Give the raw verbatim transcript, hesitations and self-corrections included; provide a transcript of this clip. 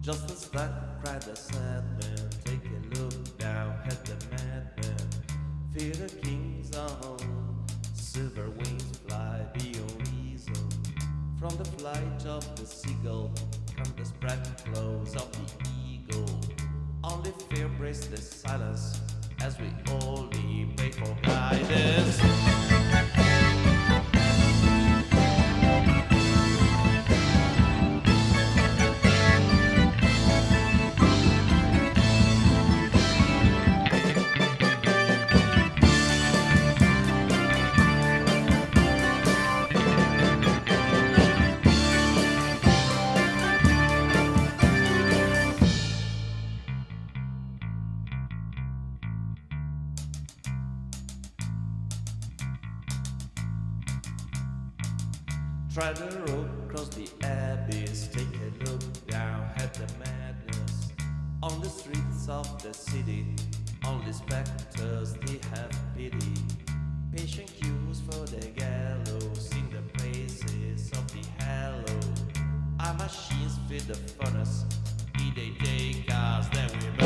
Just as that cried the sad man, take a look down at the madman. Fear the king's own, silver wings fly beyond reason. From the flight of the seagull come the spread claws of the eagle. Only fear breaks the silence as we only pray for guidance. Try the rope, cross the abyss, take a look down at the madness. On the streets of the city, only specters they have pity. Patient queues for the gallows, sing the praises of the halo. Our machines feed the furnace, eat they take us, then we burn.